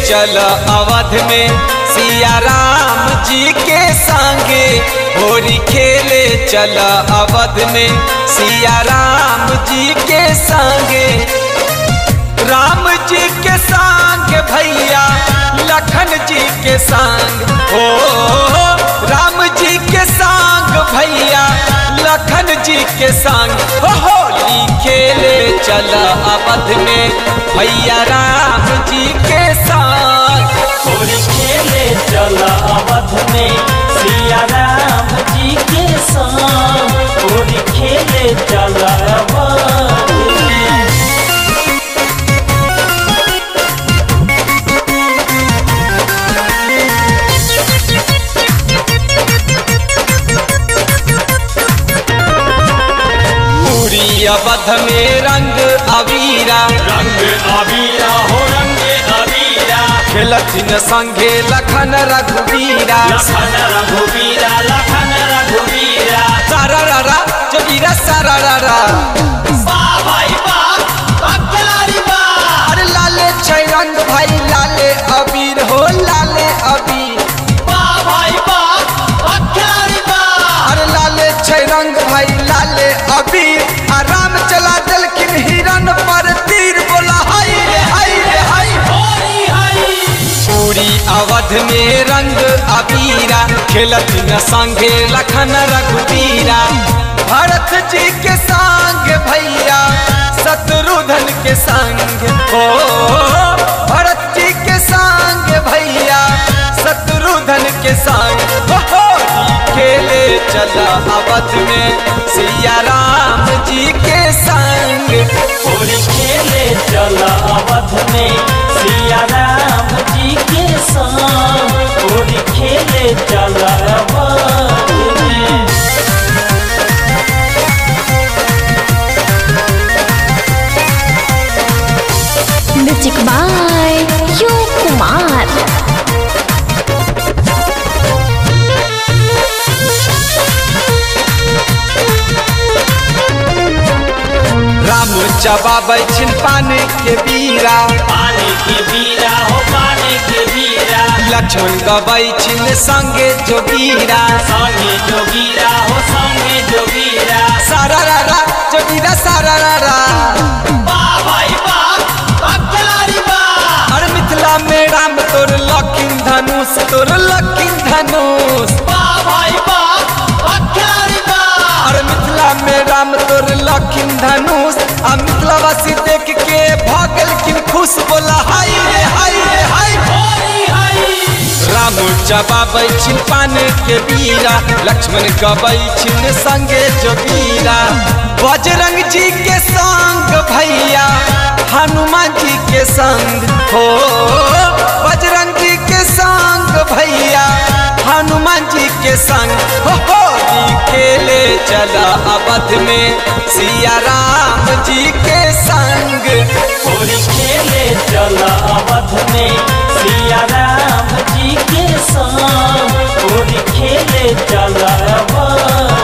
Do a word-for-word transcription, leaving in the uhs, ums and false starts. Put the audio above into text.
चल अवध में सिया राम जी के संगे, होरी खेले चल अवध में सिया राम जी के संगे। राम जी के संग भैया लखन जी के संग, हो राम जी के संग भैया लखन जी के संग, हो होली खेले चल अवध में भैया राम जी के संग। होली खेले चल अवध में सिया राम जी के संग, होली खेले चल अवध में। अवध में रंग अबीरा, रंग अबीरा हो रंग अबीरा, खेलथिन संगे लखन रघुवीरा, लखन रघुवीरा लखन रघुवीरा। सारा रा जोगीरा सारा रा, वाह भाई वाह खिलाड़ी वाह। अरे लाले छै रंग भाई लाले अबीर हो लाले अबीर, वाह भाई वाह खिलाड़ी वाह। अरे लाले छै रंग भाई लाले अबीर, राम चला दलखिन हिरन पर तीर, बोला हाय रे हाय रे हाय होली हाय। पूरी अवध में रंग अबीरा, खेलथिन संगे लखन रघुवीरा। भरत जी के संग भैया शत्रुघ्न के संग, हो भरत जी के संग भैया शत्रुघ्न के संग, हो खेले चला अवध में सिया राम जी के संग। होली खेले चल अवध में सिया राम जी के संग, होली खेले चल अवध में। Music by U Kumar. Ram चबाबै छिन पानी के बीरा, पानी के बीरा हो पानी के बीरा, लक्ष्मण गबै छिन संगे जोगीरा, संगे जोगीरा हो संगे जोगीरा। सारा रा रा जोगीरा सारा रा रा, वाह भाई वाह खिलाड़ी वाह। अरे मिथिला में राम तोर लखिन धनुष तोर लखिन धनुष, वाह भाई वाह खिलाड़ी वाह। अरे मिथिला में राम तोर लखिन धनुष, आ मिथिलावासी देख के भागल किन खुश, बोला हाय रे हाय रे हाय होली हाय। राम चबाबै छिन पानी के बीरा, लक्ष्मण गबै छिन संगे जोगीरा। बजरंग जी के संग भैया हनुमान जी के संग, हो बजरंग जी के संग भैया हनुमान जी के संग, हो होली खेले चला अवध में सिया राम जी के संग। होली खेले चल अवध में सिया राम जी के संग, होली खेले चल अवध